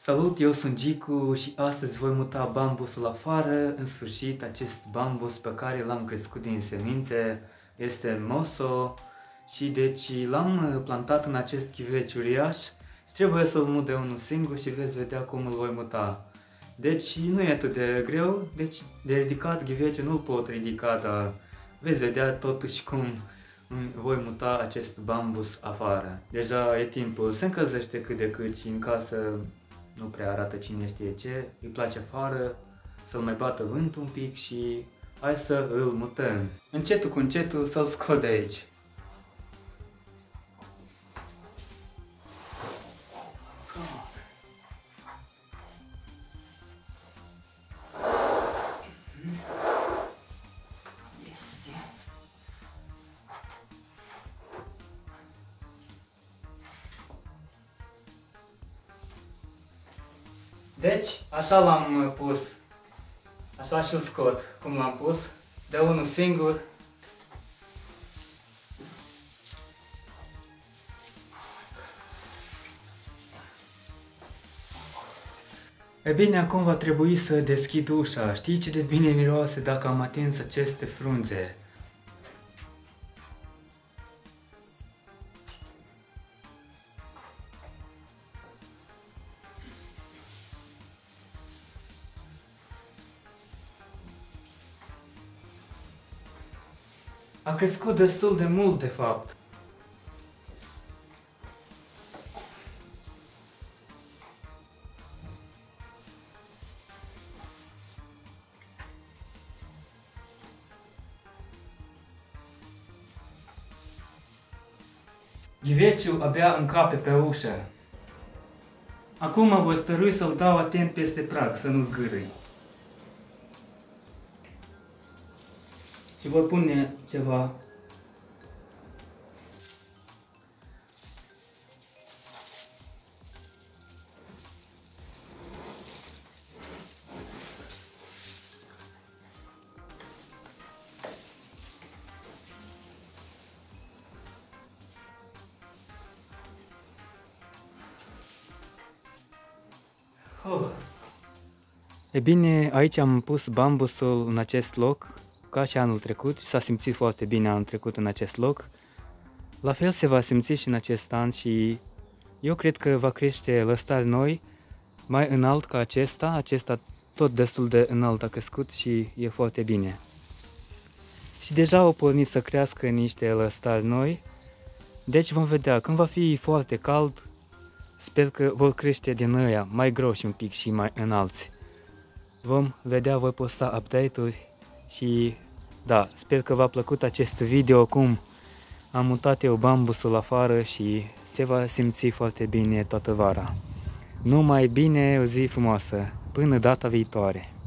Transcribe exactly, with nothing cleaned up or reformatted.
Salut, eu sunt Gicu și astăzi voi muta bambusul afară. În sfârșit, acest bambus pe care l-am crescut din semințe este Moso și deci l-am plantat în acest chiveci uriaș și trebuie să-l mut de unul singur și veți vedea cum îl voi muta. Deci nu e atât de greu, deci de ridicat ghiveciul nu-l pot ridica, dar veți vedea totuși cum voi muta acest bambus afară. Deja e timpul, se încălzește cât de cât și în casă nu prea arată cine știe ce, îi place afară, să-l mai bată vântul un pic și hai să îl mutăm. Încetul cu încetul să-l scot de aici. Deci, așa l-am pus, așa și-l scot, cum l-am pus, de unul singur. E bine, acum va trebui să deschid ușa. Știi ce de bine miroase dacă am atins aceste frunze? A crescut destul de mult, de fapt. Ghiveciul abia încape pe ușă. Acum mă voi stărui să-l dau atent peste prag, să nu zgârâi. Și voi pune ceva. Oh. E bine, aici am pus bambusul în acest loc, ca și anul trecut, și s-a simțit foarte bine anul trecut în acest loc. La fel se va simți și în acest an și eu cred că va crește lăstari noi, mai înalt ca acesta. Acesta tot destul de înalt a crescut și e foarte bine. Și deja au pornit să crească niște lăstari noi, deci vom vedea, când va fi foarte cald, sper că vor crește din ăia mai groși un pic și mai înalți. Vom vedea, voi posta update-uri. Și da, sper că v-a plăcut acest video, cum am mutat eu bambusul afară și se va simți foarte bine toată vara. Numai bine, o zi frumoasă, până data viitoare!